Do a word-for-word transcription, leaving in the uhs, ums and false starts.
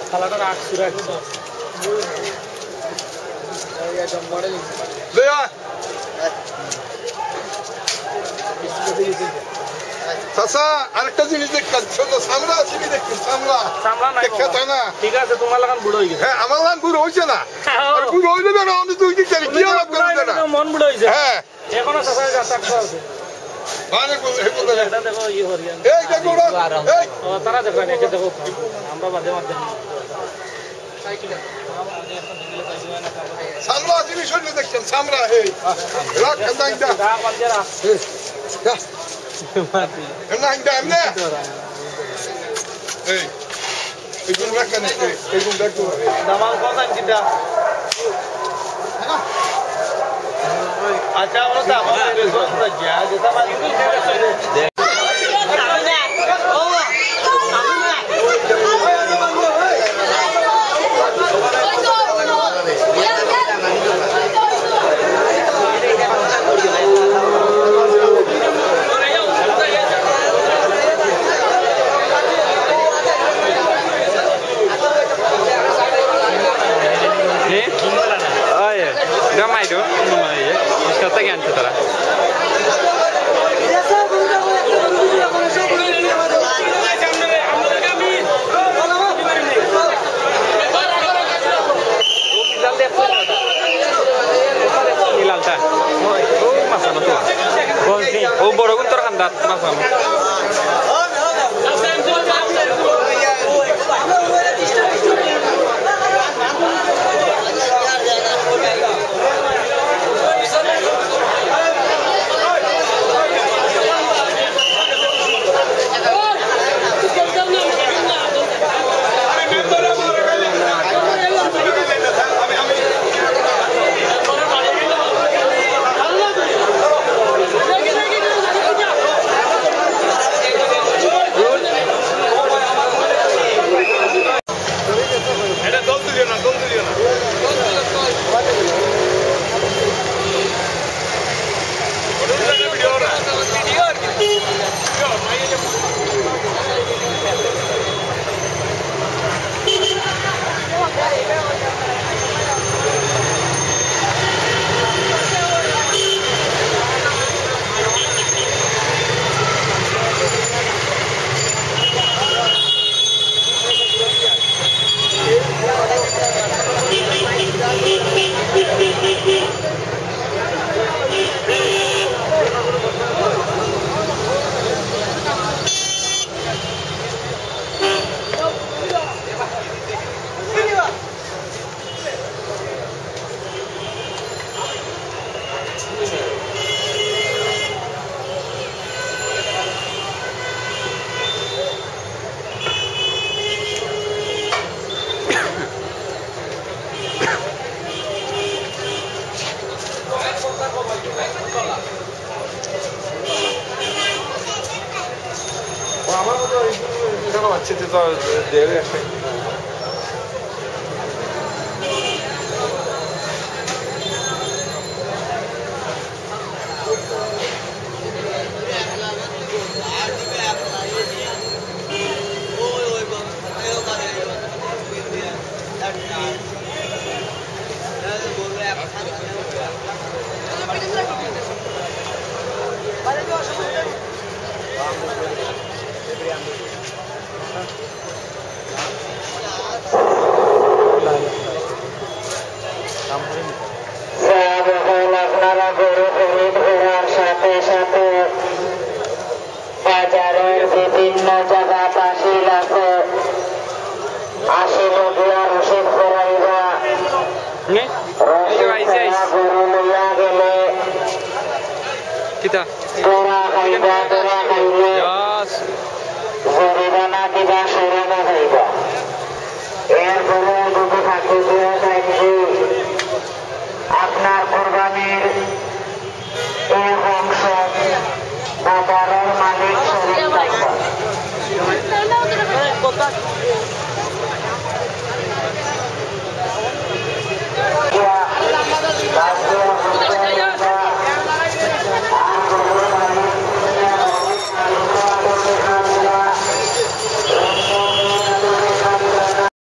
খালাটার আগ সুরা আছে এই একদম মডেল দেয়া চাচা আরেকটা জিনিস দেখতেন সুন্দর সামলা আছে কি দেখতেন সামলা সামলা নাই দেখতে না ঠিক আছে তোমার লাগান বুড়ো হয়ে গেছে হ্যাঁ আমার লাগান বুড়ো হইছে না আর বুড়ো হইলে না আমি তুই কি করি কি লাভ করবে না মন বুড়ো হইছে হ্যাঁ এখনো চাচা যা থাকতে আছে মানে বলে হে বলে এটা দেখো ই হরিয়ান এই দেখো এই ও তারা দেখো না এটা দেখো আমরা বাদে মাঝে সামলা জিনিস হইলে দেখছেন সামলা হে রাখ কান্দাই দা দা বাজেরা মাটি কান্দাই দা এমনে এই এই কোন রাখ না এই কোন দেখো দামাল কথা কিটা আচ্ছা আমরা দামাল রেসপন্স না যা যেটা বাকি দে Gamay do, gamay ya. Iska tagian cetara. Nilalta. Oh, masa na to. Oh, borogun tor kandat masa na. C'était dans derrière. Kita. Yes.